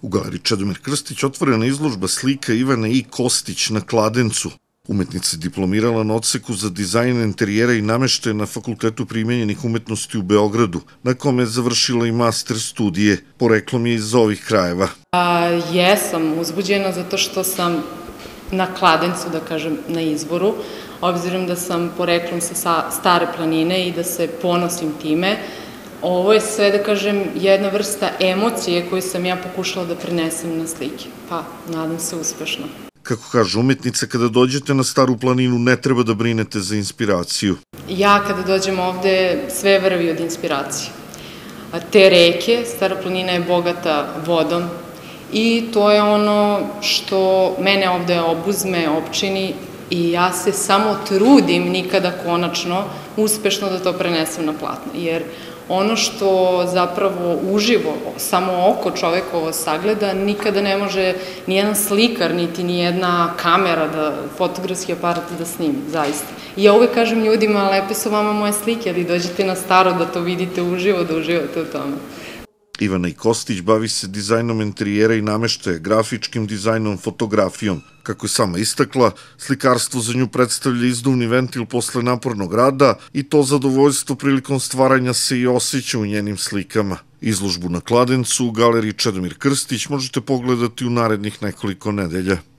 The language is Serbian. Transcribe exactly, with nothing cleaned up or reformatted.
U galeriji Čedomir Krstić otvorena izložba slika Ivane I. Kostić na Kladencu. Umetnica je diplomirala na odseku za dizajn interijera i nameštaja na Fakultetu primenjenih umetnosti u Beogradu, na kome je završila i master studije. Poreklom je iz ovih krajeva. A, jesam uzbuđena zato što sam na Kladencu, da kažem, na izboru, obzirom da sam poreklom sa Stare planine i da se ponosim time. Ovo je sve, da kažem, jedna vrsta emocije koju sam ja pokušala da prenesem na slike. Pa, nadam se uspešno. Kako kaže umetnica, kada dođete na Staru planinu ne treba da brinete za inspiraciju. Ja kada dođem ovde sve vrvi od inspiracije. Te reke, Stara planina je bogata vodom i to je ono što mene ovde obuzme, opčini i ja se samo trudim nikada konačno uspešno da to prenesem na platno. Jer ono što zapravo uživo, samo oko čovekovo sagleda, nikada ne može nijedan slikar, niti nijedna kamera, fotografski aparat da snimi, zaista. I ja uvek kažem ljudima, lepe su vama moje slike, ali dođete na Staro da to vidite uživo, da uživate u tome. Ivana I. Kostić bavi se dizajnom interijera i nameštaja, grafičkim dizajnom, fotografijom. Kako je sama istakla, slikarstvo za nju predstavlja izduvni ventil posle napornog rada i to zadovoljstvo prilikom stvaranja se i osjeća u njenim slikama. Izložbu na Kladencu u galeriji Čedomir Krstić možete pogledati u narednih nekoliko nedelja.